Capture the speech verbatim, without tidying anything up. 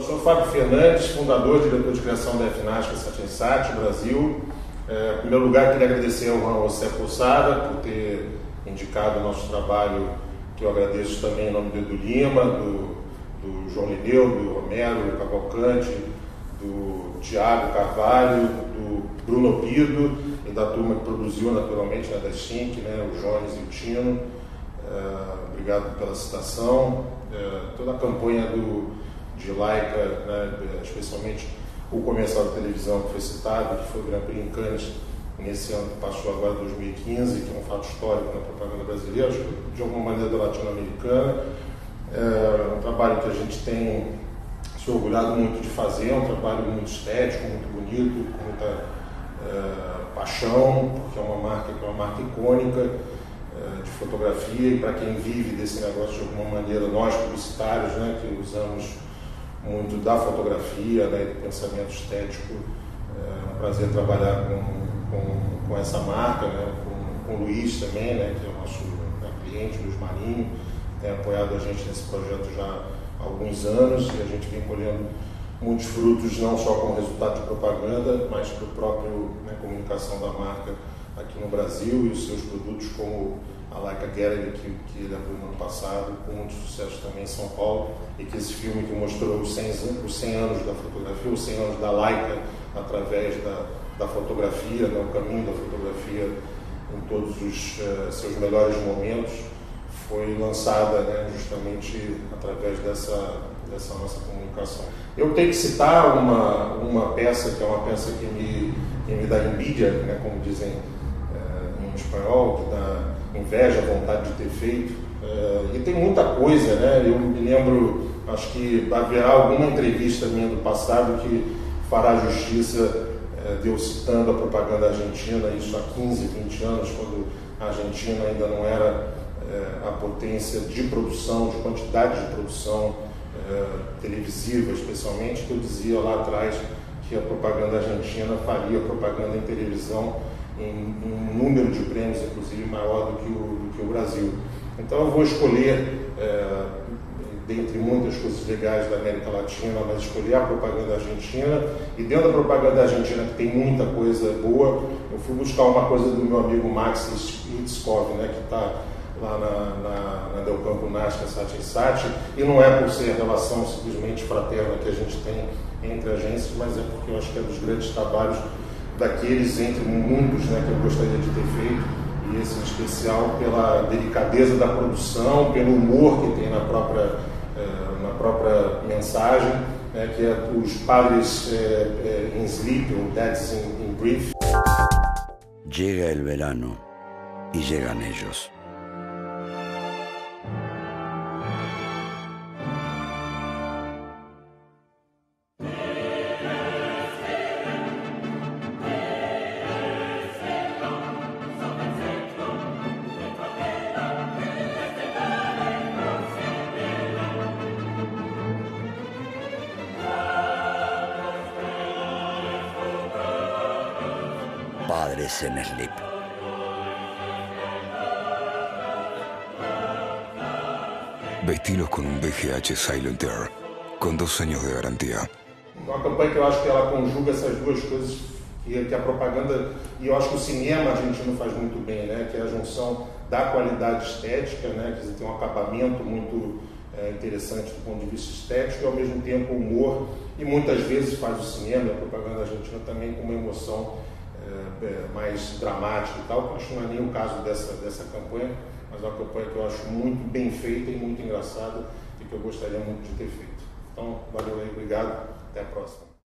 sou Fábio Fernandes, fundador e diretor de criação da FNASCA Satin Brasil. É, em primeiro lugar, queria agradecer ao Juan José Poçada por ter indicado o nosso trabalho, que eu agradeço também em nome do Edu Lima, do, do João Lineu, do Romero, do Cavalcante, do Tiago Carvalho, do Bruno Pido e da turma que produziu naturalmente, né, da Stink, né, o Jones e o Tino. É, obrigado pela citação. É, toda a campanha do, de Laika, né, especialmente o comercial de televisão que foi citado, que foi o Grand Prix em Cannes nesse ano que passou agora, dois mil e quinze, que é um fato histórico na propaganda brasileira, acho que de alguma maneira da latino-americana. É um trabalho que a gente tem se orgulhado muito de fazer, é um trabalho muito estético, muito bonito, com muita é, paixão, porque é uma marca que é uma marca icônica é, de fotografia, e para quem vive desse negócio de alguma maneira, nós publicitários, né, que usamos muito da fotografia, né, do pensamento estético, é um prazer trabalhar com, com, com essa marca, né, com, com o Luiz também, né, que é o nosso, né, cliente, Luiz Marinho, tem apoiado a gente nesse projeto já há alguns anos, e a gente vem colhendo muitos frutos, não só como resultado de propaganda, mas para a própria, né, comunicação da marca aqui no Brasil, e os seus produtos como a Leica Gallery, que, que ele abriu no ano passado, com muito sucesso também em São Paulo, e que esse filme que mostrou os cem, os cem anos da fotografia, os cem anos da Leica, através da, da fotografia, né, o caminho da fotografia em todos os uh, seus melhores momentos, foi lançada, né, justamente através dessa, dessa nossa comunicação. Eu tenho que citar uma, uma peça, que é uma peça que me, que me dá envidia, né, como dizem uh, em espanhol, que dá inveja, vontade de ter feito, uh, e tem muita coisa, né? Eu me lembro, acho que haverá alguma entrevista minha do passado que fará justiça, uh, de eu citando a propaganda argentina, isso há quinze, vinte anos, quando a Argentina ainda não era uh, a potência de produção, de quantidade de produção uh, televisiva, especialmente, que eu dizia lá atrás que a propaganda argentina faria propaganda em televisão em um número de prêmios, inclusive, maior do que o, do que o Brasil. Então eu vou escolher, é, dentre muitas coisas legais da América Latina, mas escolher a propaganda argentina, e dentro da propaganda argentina, que tem muita coisa boa, eu fui buscar uma coisa do meu amigo Max Itzkov, né, que está lá na, na, na Del Campo Nasca Satin Sat, e não é por ser a relação simplesmente fraterna que a gente tem entre agências, mas é porque eu acho que é dos grandes trabalhos daqueles entre mundos, né, que eu gostaria de ter feito, e esse em especial pela delicadeza da produção, pelo humor que tem na própria, eh, na própria mensagem, né, que é os padres eh, eh, in sleep, ou dads in, in brief. Llega el verano y llegan ellos. Padres en Sleep. Vestilos con un V G H Silent Air, con dos años de garantía. Uma campanha que eu acho que ela conjuga essas duas coisas, que, que a propaganda, e eu acho que o cinema argentino faz muito bem, né? Que é a junção da qualidade estética, né? Que tem um acabamento muito é, interessante do ponto de vista estético, e ao mesmo tempo humor, e muitas vezes faz o cinema, a propaganda argentina também, com uma emoção é, é, mais dramática e tal, que acho que não é nem o caso dessa, dessa campanha, mas é uma campanha que eu acho muito bem feita e muito engraçada, e que eu gostaria muito de ter feito. Então, valeu aí, obrigado, até a próxima.